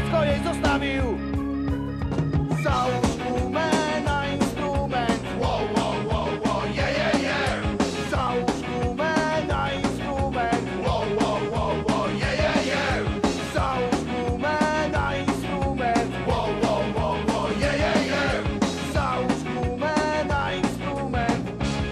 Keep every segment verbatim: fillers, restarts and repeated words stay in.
dziecko jej zostawił. Załóż gumę na instrument. Wow, wow, wow, wow, yeah, yeah, yeah. Załóż gumę na instrument. Wow, wow, wow, wow, yeah, yeah, yeah. Załóż gumę na instrument. Wow, wow, wow, wow, yeah, yeah, yeah. Załóż gumę na instrument.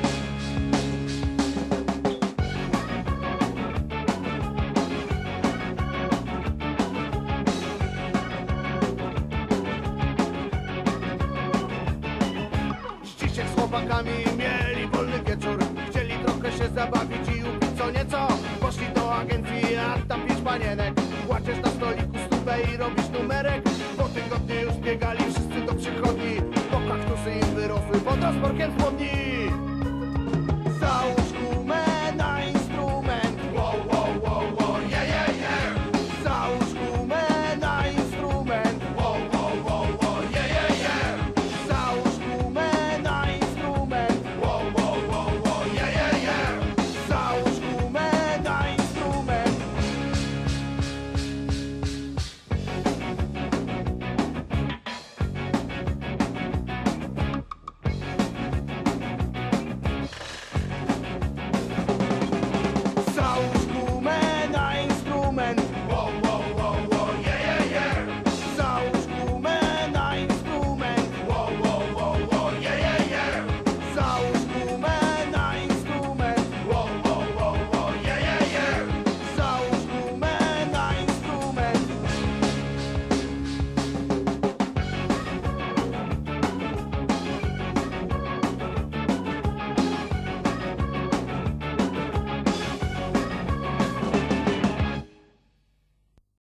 Ścisiek z chłopakami mieli wolny wieczór. Chcieli trochę się zabawić i upić co nieco. Poszli do agencji, a tam pięć panienek. Płaczesz na stoliku stówę i robisz numerek. Po tygodniu już biegali wszyscy do przychodni. Po kaktusy im wyrosły pod rozporkiem chłodni.